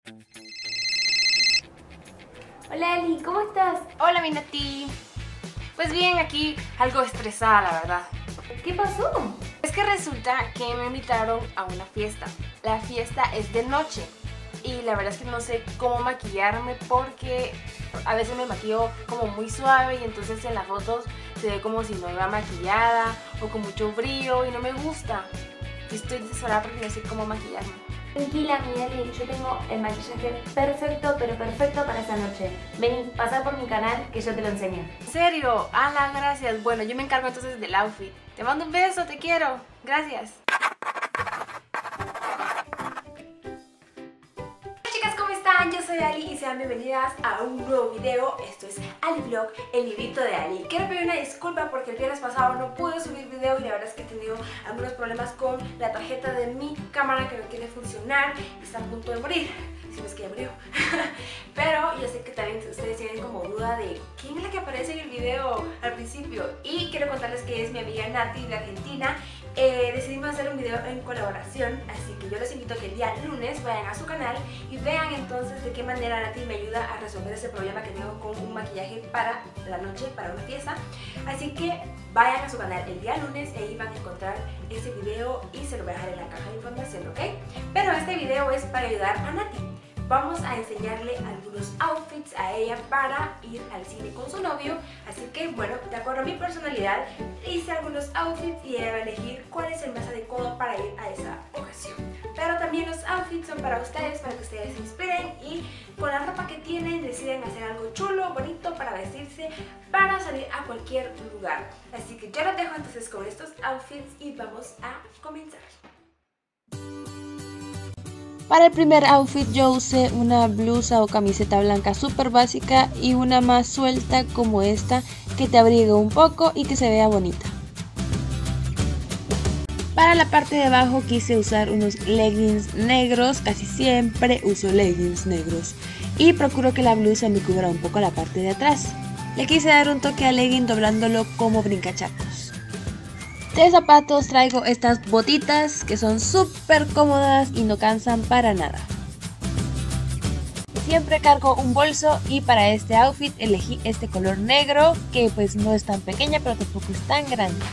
Hola Ali, ¿cómo estás? Hola, mi Nati. Pues bien, aquí algo estresada, la verdad. ¿Qué pasó? Es que resulta que me invitaron a una fiesta. La fiesta es de noche y la verdad es que no sé cómo maquillarme porque a veces me maquillo como muy suave y entonces en las fotos se ve como si no iba maquillada o con mucho brillo y no me gusta. Y estoy desesperada porque no sé cómo maquillarme. Tranquila, mi Ali, yo tengo el maquillaje perfecto, pero perfecto para esta noche. Vení, pasá por mi canal que yo te lo enseño. ¿En serio? ¡Hala, gracias! Bueno, yo me encargo entonces del outfit. Te mando un beso, te quiero. Gracias. Yo soy Ali y sean bienvenidas a un nuevo video. Esto es Ali Vlog, el librito de Ali. Quiero pedir una disculpa porque el viernes pasado no pude subir video y la verdad es que he tenido algunos problemas con la tarjeta de mi cámara que no quiere funcionar y está a punto de morir, si no es que ya murió. Pero yo sé que también ustedes tienen como duda de quién es la que aparece en el video al principio, y quiero contarles que es mi amiga Nati de Argentina. Decidimos hacer un video en colaboración, así que yo los invito a que el día lunes vayan a su canal y vean entonces de qué manera Nati me ayuda a resolver ese problema que tengo con un maquillaje para la noche, para una fiesta. Así que vayan a su canal el día lunes y ahí van a encontrar ese video y se lo voy a dejar en la caja de información, ¿ok? Pero este video es para ayudar a Nati. Vamos a enseñarle algunos outfits a ella para ir al cine con su novio. Así que bueno, de acuerdo a mi personalidad, hice algunos outfits y ella va a elegir cuál es el más adecuado para ir a esa ocasión. Pero también los outfits son para ustedes, para que ustedes se inspiren y con la ropa que tienen deciden hacer algo chulo, bonito para vestirse, para salir a cualquier lugar. Así que yo los dejo entonces con estos outfits y vamos a comenzar. Para el primer outfit yo usé una blusa o camiseta blanca súper básica y una más suelta como esta que te abrigue un poco y que se vea bonita. Para la parte de abajo quise usar unos leggings negros, casi siempre uso leggings negros, y procuro que la blusa me cubra un poco la parte de atrás. Le quise dar un toque al legging doblándolo como brincachacos. De zapatos traigo estas botitas que son súper cómodas y no cansan para nada. Siempre cargo un bolso y para este outfit elegí este color negro que pues no es tan pequeña pero tampoco es tan grande.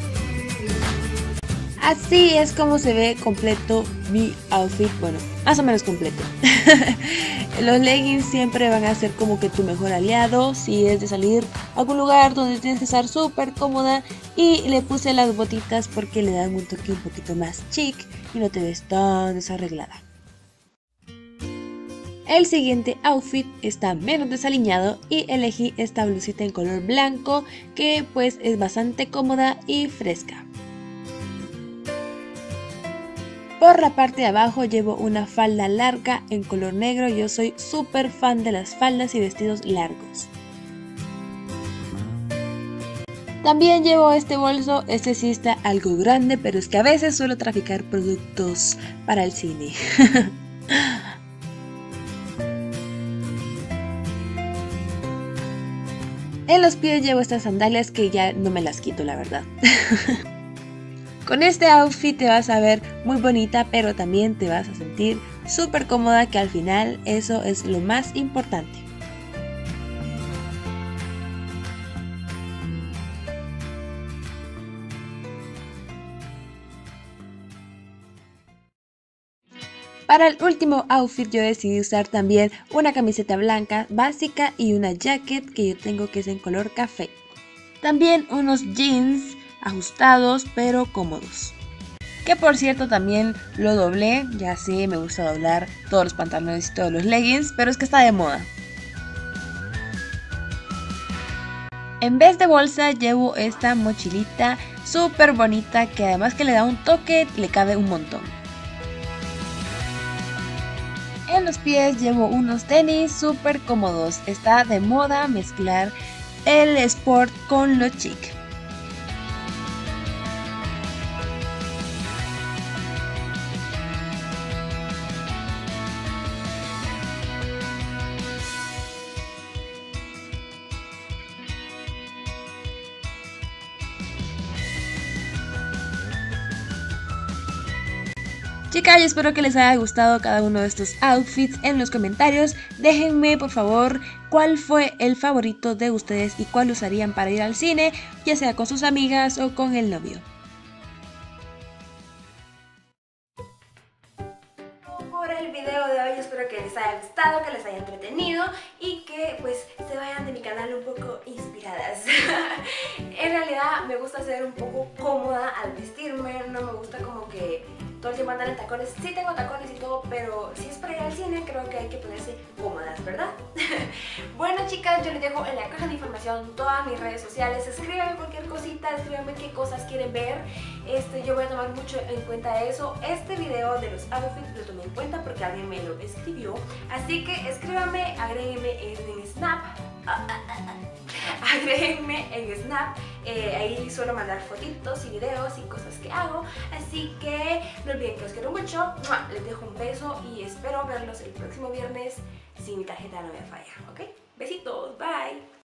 Así es como se ve completo mi outfit, bueno, más o menos completo. Los leggings siempre van a ser como que tu mejor aliado si es de salir a algún lugar donde tienes que estar súper cómoda, y le puse las botitas porque le dan un toque un poquito más chic y no te ves tan desarreglada. El siguiente outfit está menos desaliñado y elegí esta blusita en color blanco que pues es bastante cómoda y fresca. Por la parte de abajo llevo una falda larga en color negro. Yo soy súper fan de las faldas y vestidos largos. También llevo este bolso, este sí está algo grande, pero es que a veces suelo traficar productos para el cine. En los pies llevo estas sandalias que ya no me las quito, la verdad. Con este outfit te vas a ver muy bonita, pero también te vas a sentir súper cómoda, que al final eso es lo más importante. Para el último outfit yo decidí usar también una camiseta blanca básica y una jacket que yo tengo que es en color café. También unos jeans ajustados pero cómodos, que por cierto también lo doblé. Ya sé, me gusta doblar todos los pantalones y todos los leggings, pero es que está de moda. En vez de bolsa llevo esta mochilita súper bonita que además que le da un toque, le cabe un montón. En los pies llevo unos tenis súper cómodos. Está de moda mezclar el sport con lo chic. Chicas, yo espero que les haya gustado cada uno de estos outfits. En los comentarios déjenme por favor cuál fue el favorito de ustedes y cuál usarían para ir al cine, ya sea con sus amigas o con el novio. Por el video de hoy espero que les haya gustado, que les haya entretenido y que pues se vayan de mi canal un poco inspiradas. En realidad me gusta ser un poco cómoda al vestirme, no me gusta como que todo el tiempo andar en tacones. Sí tengo tacones y todo, pero si es para ir al cine creo que hay que ponerse cómodas, ¿verdad? Bueno chicas, yo les dejo en la caja de información todas mis redes sociales. Escríbanme cualquier cosita, escríbanme qué cosas quieren ver. Yo voy a tomar mucho en cuenta eso. Este video de los outfits lo tomé en cuenta porque alguien me lo escribió. Así que escríbanme, agréguenme en Snap. Agréguenme en Snap, ahí suelo mandar fotitos y videos y cosas que hago. Así que no olviden que los quiero mucho. Les dejo un beso y espero verlos el próximo viernes si mi tarjeta no me falla, ¿ok? Besitos.